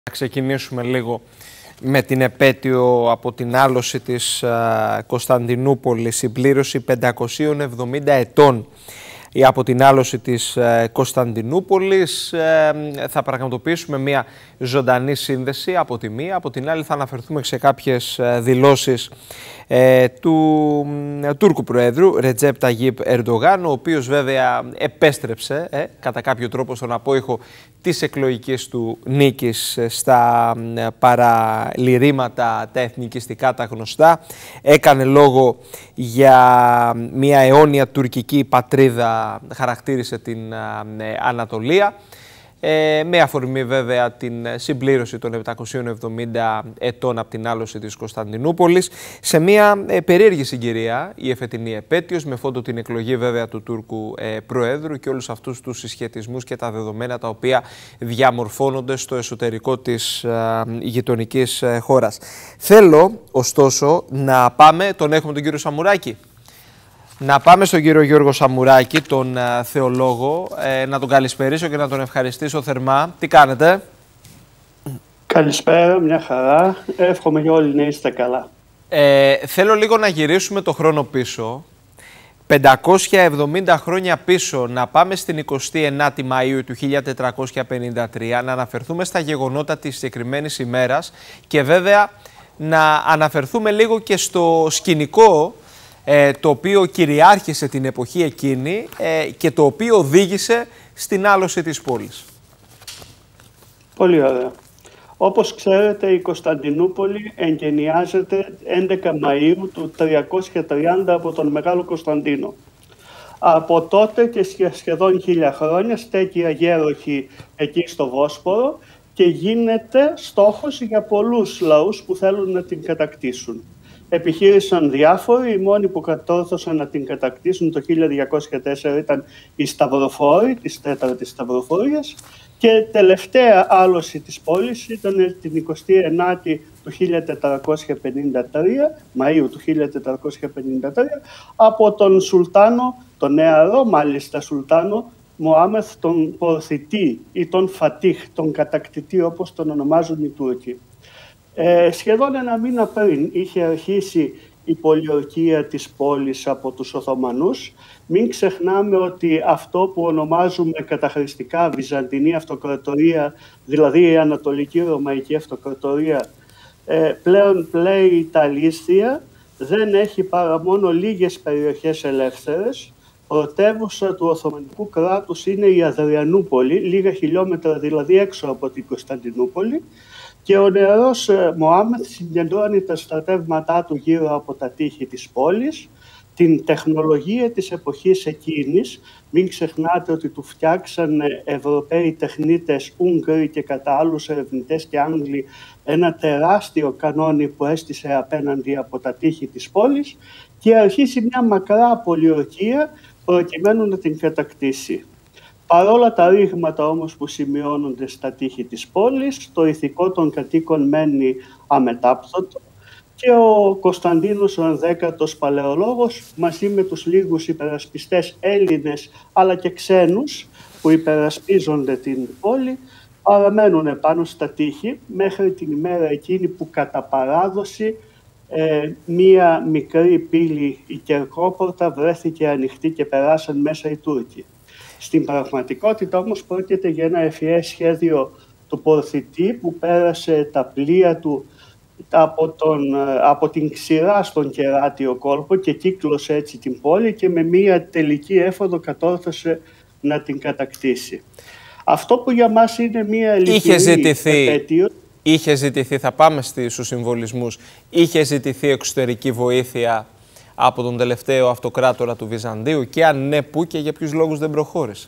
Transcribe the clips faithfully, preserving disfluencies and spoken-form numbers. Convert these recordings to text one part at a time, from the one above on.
Να ξεκινήσουμε λίγο με την επέτειο από την άλωση της α, Κωνσταντινούπολης, συμπλήρωση πεντακοσίων εβδομήντα ετών από την άλωση της α, Κωνσταντινούπολης. Ε, θα πραγματοποιήσουμε μια ζωντανή σύνδεση από τη μία, από την άλλη θα αναφερθούμε σε κάποιες α, δηλώσεις ε, του α, Τούρκου Προέδρου Ρετζέπ Ταγίπ Ερντογάν, ο οποίος βέβαια επέστρεψε ε, κατά κάποιο τρόπο στον απόϊχο της εκλογικής του νίκης στα παραλυρήματα, τα εθνικιστικά, τα γνωστά. Έκανε λόγο για μια αιώνια τουρκική πατρίδα, χαρακτήρισε την Ανατολία, ε, με αφορμή βέβαια την συμπλήρωση των επτακοσίων εβδομήντα ετών από την άλωση της Κωνσταντινούπολης, σε μια ε, περίεργη συγκυρία η εφετινή επέτειος, με φόντο την εκλογή βέβαια του Τούρκου ε, Προέδρου και όλους αυτούς τους συσχετισμούς και τα δεδομένα τα οποία διαμορφώνονται στο εσωτερικό της ε, γειτονικής ε, χώρας. Θέλω ωστόσο να πάμε, τον έχουμε τον κύριο Σαμουράκη. Να πάμε στον κύριο Γιώργο Σαμουράκη, τον uh, θεολόγο, ε, να τον καλησπερίσω και να τον ευχαριστήσω θερμά. Τι κάνετε? Καλησπέρα, μια χαρά. Εύχομαι για όλοι να είστε καλά. Ε, θέλω λίγο να γυρίσουμε το χρόνο πίσω. πεντακόσια εβδομήντα χρόνια πίσω, να πάμε στην εικοστή ενάτη Μαΐου του χίλια τετρακόσια πενήντα τρία, να αναφερθούμε στα γεγονότα της συγκεκριμένης ημέρας και βέβαια να αναφερθούμε λίγο και στο σκηνικό Ε, το οποίο κυριάρχησε την εποχή εκείνη ε, και το οποίο οδήγησε στην άλωση της πόλης. Πολύ ωραία. Όπως ξέρετε, η Κωνσταντινούπολη εγκαινιάζεται έντεκα Μαΐου του τριακόσια τριάντα από τον Μεγάλο Κωνσταντίνο. Από τότε και σχεδόν χίλια χρόνια στέκει αγέροχη εκεί στο Βόσπορο και γίνεται στόχος για πολλούς λαούς που θέλουν να την κατακτήσουν. Επιχείρησαν διάφοροι, οι μόνοι που κατόρθωσαν να την κατακτήσουν το χίλια διακόσια τέσσερα ήταν οι Σταυροφόροι της τέταρτης Σταυροφορίας και τελευταία άλωση της πόλης ήταν την εικοστή ενάτη του χίλια τετρακόσια πενήντα τρία, Μαΐου του χίλια τετρακόσια πενήντα τρία, από τον Σουλτάνο, τον νεαρό μάλιστα Σουλτάνο Μωάμεθ τον Πορθητή ή τον Φατίχ, τον κατακτητή όπως τον ονομάζουν οι Τούρκοι. Ε, σχεδόν ένα μήνα πριν είχε αρχίσει η πολιορκία της πόλης από τους Οθωμανούς. Μην ξεχνάμε ότι αυτό που ονομάζουμε καταχρηστικά Βυζαντινή Αυτοκρατορία, δηλαδή η Ανατολική Ρωμαϊκή Αυτοκρατορία, ε, πλέον πλέει τα Λύστια, δεν έχει παρά μόνο λίγες περιοχές ελεύθερες. Πρωτεύουσα του Οθωμανικού κράτους είναι η Αδριανούπολη, λίγα χιλιόμετρα δηλαδή έξω από την Κωνσταντινούπολη. Και ο νεαρός Μωάμεθ συγκεντρώνει τα στρατεύματά του γύρω από τα τείχη της πόλης, την τεχνολογία της εποχής εκείνης. Μην ξεχνάτε ότι του φτιάξαν Ευρωπαίοι τεχνίτες, Ούγγροι και κατά άλλους ερευνητές και Άγγλοι ένα τεράστιο κανόνι που έστησε απέναντι από τα τείχη της πόλης και αρχίσει μια μακρά πολιορκία προκειμένου να την κατακτήσει. Παρόλα τα ρήγματα όμως που σημειώνονται στα τείχη της πόλης, το ηθικό των κατοίκων μένει αμετάπτωτο και ο Κωνσταντίνος ο ενδέκατος Παλαιολόγος μαζί με τους λίγους υπερασπιστές Έλληνες αλλά και ξένους που υπερασπίζονται την πόλη παραμένουν πάνω στα τείχη μέχρι την ημέρα εκείνη που κατά παράδοση ε, μία μικρή πύλη, η Κερκόπορτα, βρέθηκε ανοιχτή και περάσαν μέσα οι Τούρκοι. Στην πραγματικότητα όμως πρόκειται για ένα ευφυές σχέδιο του Πορθητή που πέρασε τα πλοία του από, τον, από την ξηρά στον κεράτιο κόλπο και κύκλωσε έτσι την πόλη και με μία τελική έφοδο κατόρθωσε να την κατακτήσει. Αυτό που για μας είναι μία λυπηρή επέτειο... Είχε ζητηθεί, θα πάμε στους συμβολισμούς, είχε ζητηθεί εξωτερική βοήθεια από τον τελευταίο αυτοκράτορα του Βυζαντίου και αν ναι, πού και για ποιους λόγους δεν προχώρησε?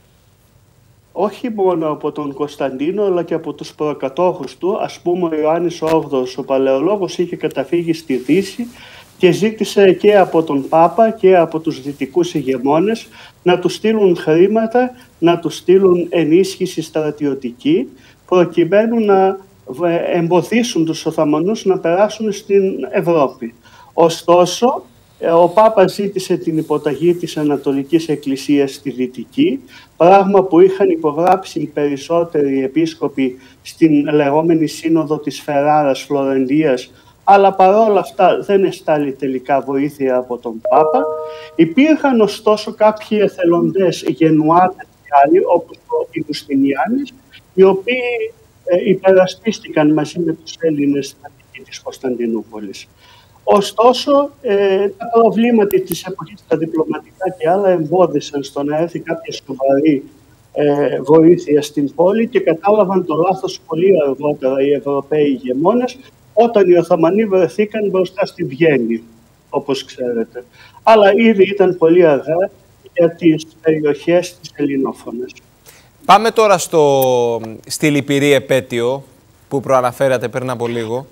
Όχι μόνο από τον Κωνσταντίνο αλλά και από τους προκατόχους του. Ας πούμε ο Ιωάννης ο όγδοος ο Παλαιολόγος είχε καταφύγει στη Δύση και ζήτησε και από τον Πάπα και από τους δυτικούς ηγεμόνες να του στείλουν χρήματα, να του στείλουν ενίσχυση στρατιωτική προκειμένου να εμποδίσουν τους Οθωμανούς να περάσουν στην Ευρώπη. Ωστόσο, Ο Πάπας ζήτησε την υποταγή της Ανατολικής Εκκλησίας στη Δυτική, πράγμα που είχαν υπογράψει οι περισσότεροι επίσκοποι στην λεγόμενη Σύνοδο της Φεράρας Φλωρεντίας, αλλά παρόλα αυτά δεν εστάλει τελικά βοήθεια από τον Πάπα. Υπήρχαν ωστόσο κάποιοι εθελοντές γενουάτες και άλλοι, όπως ο Ιουστινιάνης, οι οποίοι ε, υπερασπίστηκαν μαζί με τους Έλληνες στην Αττική της Κωνσταντινούπολης. Ωστόσο, ε, τα προβλήματα της εποχής, τα διπλωματικά και άλλα, εμπόδισαν στο να έρθει κάποια σοβαρή ε, βοήθεια στην πόλη και κατάλαβαν το λάθος πολύ αργότερα οι Ευρωπαίοι ηγεμόνες, όταν οι Οθωμανοί βρεθήκαν μπροστά στη Βιέννη, όπως ξέρετε. Αλλά ήδη ήταν πολύ αργά για τις περιοχές της ελληνόφωνες. Πάμε τώρα στο, στη λυπηρή επέτειο που προαναφέρατε πριν από λίγο.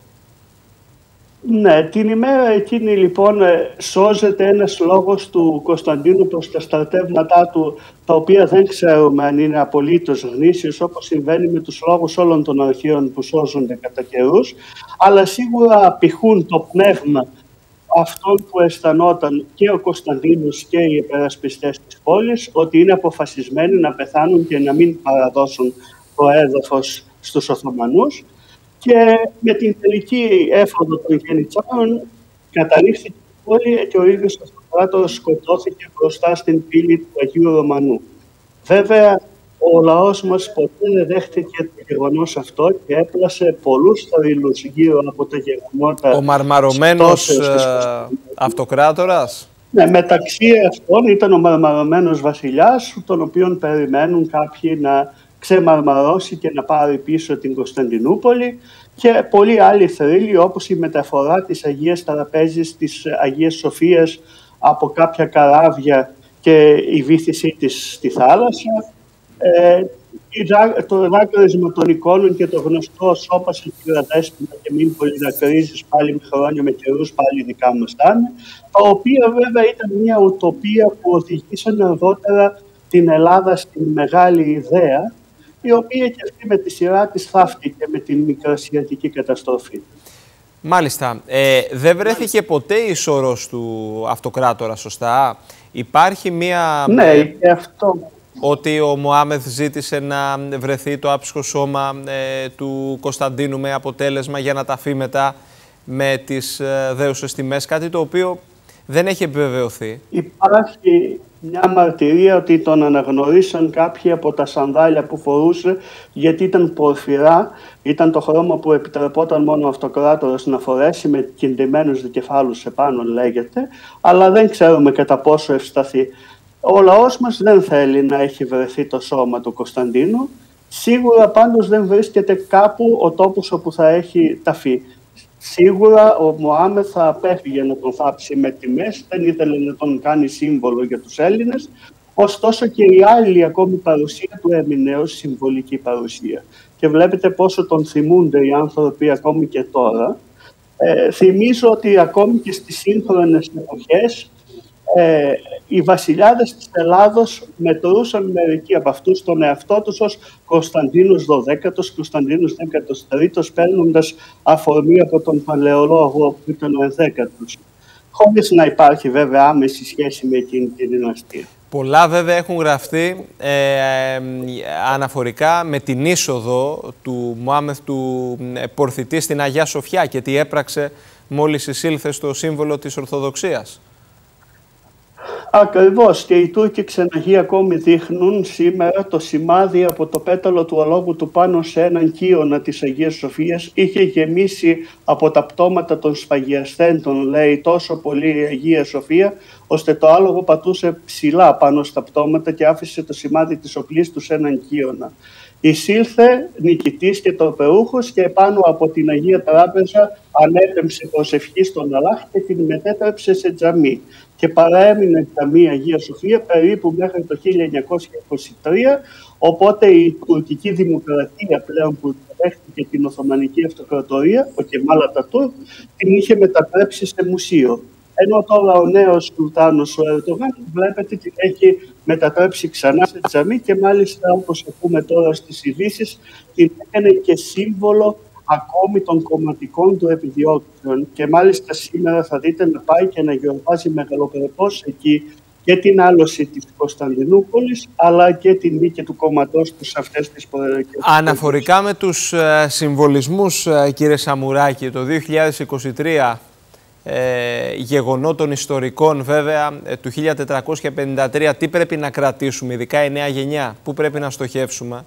Ναι, την ημέρα εκείνη λοιπόν σώζεται ένας λόγος του Κωνσταντίνου προς τα στρατεύματά του, τα οποία δεν ξέρουμε αν είναι απολύτως γνήσιος, όπως συμβαίνει με τους λόγους όλων των αρχαίων που σώζονται κατά καιρούς, αλλά σίγουρα απηχούν το πνεύμα αυτών που αισθανόταν και ο Κωνσταντίνος και οι υπερασπιστές της πόλης, ότι είναι αποφασισμένοι να πεθάνουν και να μην παραδώσουν το έδαφος στους Οθωμανούς. Και με την τελική έφοδο των γενιτσάρων καταρρίφθηκε η πόλη και ο ίδιος ο αυτοκράτορας σκοτώθηκε μπροστά στην πύλη του Αγίου Ρωμανού. Βέβαια, ο λαός μας ποτέ δεν δέχτηκε το γεγονός αυτό και έπλασε πολλούς θρύλους γύρω από τα γεγονότα. Ο μαρμαρωμένος ε, αυτοκράτορας. Ναι, μεταξύ αυτών ήταν ο μαρμαρωμένος βασιλιάς, τον οποίον περιμένουν κάποιοι να ξεμαρμαρώσει και να πάρει πίσω την Κωνσταντινούπολη, και πολλοί άλλοι θρύλοι, όπως η μεταφορά της Αγίας Τραπέζης της Αγίας Σοφίας από κάποια καράβια και η βύθισή της στη θάλασσα, ε, το δάκρυσμα των εικόνων και το γνωστό «Σώπασε κύρα Δέσποινα και μην πολυδακρύζεις πάλι με χρόνια με καιρούς πάλι δικά μας τάνε», τα οποία βέβαια ήταν μια ουτοπία που οδηγήσαν αργότερα την Ελλάδα στην μεγάλη ιδέα, η οποία και αυτή με τη σειρά της θαύτηκε με την μικρασιατική καταστροφή. Μάλιστα. Ε, δεν βρέθηκε ποτέ η όρος του αυτοκράτορα, σωστά? Υπάρχει μία... Ναι, και αυτό. Ότι ο Μωάμεθ ζήτησε να βρεθεί το άψυχο σώμα ε, του Κωνσταντίνου με αποτέλεσμα για να ταφεί μετά με τις ε, δέουσες τιμές, κάτι το οποίο δεν έχει επιβεβαιωθεί. Υπάρχει μια μαρτυρία ότι τον αναγνωρίσαν κάποιοι από τα σανδάλια που φορούσε, γιατί ήταν πορφυρά, ήταν το χρώμα που επιτρεπόταν μόνο ο αυτοκράτορας να φορέσει, με κεντυμένους δικεφάλους επάνω λέγεται, αλλά δεν ξέρουμε κατά πόσο ευσταθεί. Ο λαός μας δεν θέλει να έχει βρεθεί το σώμα του Κωνσταντίνου. Σίγουρα πάντως δεν βρίσκεται κάπου ο τόπος όπου θα έχει ταφεί. Σίγουρα ο Μωάμεθ θα απέφυγε να τον θάψει με τιμές, δεν ήθελε να τον κάνει σύμβολο για τους Έλληνες, ωστόσο και η άλλη ακόμη παρουσία του έμεινε ως συμβολική παρουσία. Και βλέπετε πόσο τον θυμούνται οι άνθρωποι ακόμη και τώρα. Ε, θυμίζω ότι ακόμη και στις σύγχρονες εποχές ε, οι βασιλιάδες της Ελλάδος μετρούσαν μερικοί από αυτούς τον εαυτό τους ως Κωνσταντίνος δωδέκατος, Κωνσταντίνος δέκατος τρίτος, παίρνοντας αφορμή από τον παλαιολόγο που ήταν ο ενδέκατος, χωρίς να υπάρχει βέβαια άμεση σχέση με εκείνη τη δυναστεία. Πολλά βέβαια έχουν γραφτεί ε, ε, αναφορικά με την είσοδο του Μωάμεθ του ε, Πορθητή στην Αγία Σοφιά και τι έπραξε μόλις εισήλθε στο σύμβολο της Ορθοδοξίας. Ακριβώς, και οι Τούρκοι ξεναγοί ακόμη δείχνουν σήμερα το σημάδι από το πέταλο του αλόγου του πάνω σε έναν κύωνα της Αγίας Σοφίας. Είχε γεμίσει από τα πτώματα των σφαγιασθέντων, λέει, τόσο πολύ η Αγία Σοφία, ώστε το άλογο πατούσε ψηλά πάνω στα πτώματα και άφησε το σημάδι της οπλής του σε έναν κύωνα. Εισήλθε νικητής και τροπεούχος και πάνω από την Αγία Τράπεζα ανέπεμψε προσευχή στον Αλλάχ και την μετέτρεψε σε τζαμί. Και παραέμεινε τζαμί Αγία Σοφία περίπου μέχρι το χίλια εννιακόσια είκοσι τρία, οπότε η τουρκική δημοκρατία πλέον που δέχτηκε την Οθωμανική Αυτοκρατορία, ο Κεμάλ Ατατούρκ, την είχε μετατρέψει σε μουσείο. Ενώ τώρα ο νέος Σουλτάνος, ο Ερντογάν, βλέπετε, την έχει μετατρέψει ξανά σε τζαμί και μάλιστα, όπως ακούμε τώρα στις ειδήσεις, την έκανε και σύμβολο ακόμη των κομματικών του επιδιώξεων, και μάλιστα σήμερα θα δείτε να πάει και να γιορτάζει μεγαλοπρεπώς εκεί και την άλωση της Κωνσταντινούπολης, αλλά και την νίκη του κόμματός του σε αυτές τις προεδρικές. Αναφορικά με τους ε, συμβολισμούς, ε, κύριε Σαμουράκη, το δύο χιλιάδες είκοσι τρία, ε, γεγονότων ιστορικών βέβαια, ε, του χίλια τετρακόσια πενήντα τρία, τι πρέπει να κρατήσουμε, ειδικά η νέα γενιά, πού πρέπει να στοχεύσουμε?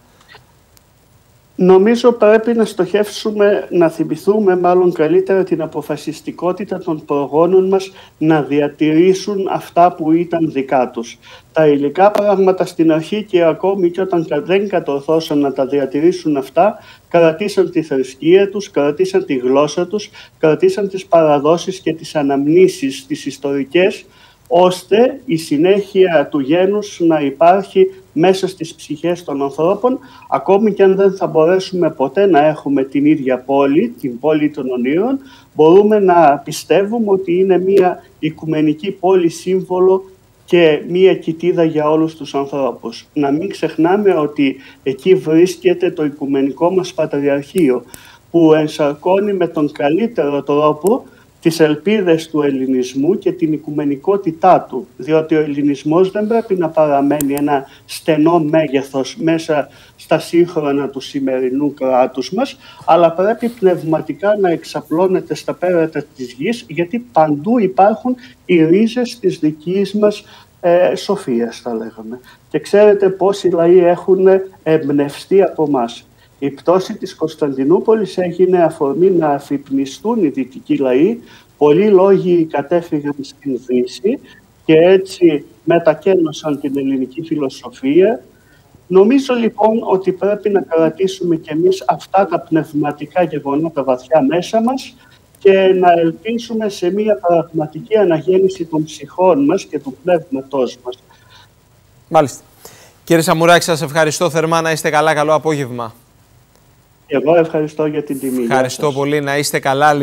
Νομίζω πρέπει να στοχεύσουμε, να θυμηθούμε μάλλον καλύτερα την αποφασιστικότητα των προγόνων μας να διατηρήσουν αυτά που ήταν δικά τους. Τα υλικά πράγματα στην αρχή και ακόμη και όταν δεν κατορθώσαν να τα διατηρήσουν αυτά, κρατήσαν τη θρησκεία τους, κρατήσαν τη γλώσσα τους, κρατήσαν τις παραδόσεις και τις αναμνήσεις τις ιστορικές, ώστε η συνέχεια του γένους να υπάρχει μέσα στις ψυχές των ανθρώπων, ακόμη και αν δεν θα μπορέσουμε ποτέ να έχουμε την ίδια πόλη, την πόλη των ονείρων, μπορούμε να πιστεύουμε ότι είναι μια οικουμενική πόλη σύμβολο και μία κοιτίδα για όλους τους ανθρώπους. Να μην ξεχνάμε ότι εκεί βρίσκεται το οικουμενικό μας Πατριαρχείο, που ενσαρκώνει με τον καλύτερο τρόπο τις ελπίδες του ελληνισμού και την οικουμενικότητά του, διότι ο ελληνισμός δεν πρέπει να παραμένει ένα στενό μέγεθος μέσα στα σύγχρονα του σημερινού κράτους μας, αλλά πρέπει πνευματικά να εξαπλώνεται στα πέρατα της γης, γιατί παντού υπάρχουν οι ρίζες της δικής μας ε, σοφίας, θα λέγαμε. Και ξέρετε πόσοι λαοί έχουν εμπνευστεί από μας. Η πτώση της Κωνσταντινούπολης έγινε αφορμή να αφυπνιστούν οι δυτικοί λαοί. Πολλοί λόγοι κατέφυγαν στην Δύση και έτσι μετακένωσαν την ελληνική φιλοσοφία. Νομίζω λοιπόν ότι πρέπει να κρατήσουμε κι εμείς αυτά τα πνευματικά γεγονότα βαθιά μέσα μας και να ελπίσουμε σε μια πραγματική αναγέννηση των ψυχών μας και του πνεύματός μας. Μάλιστα. Κύριε Σαμουράκη, σας ευχαριστώ θερμά. Να είστε καλά. Καλό απόγευμα. Εγώ ευχαριστώ για την τιμή. Ευχαριστώ πολύ. Να είστε καλά.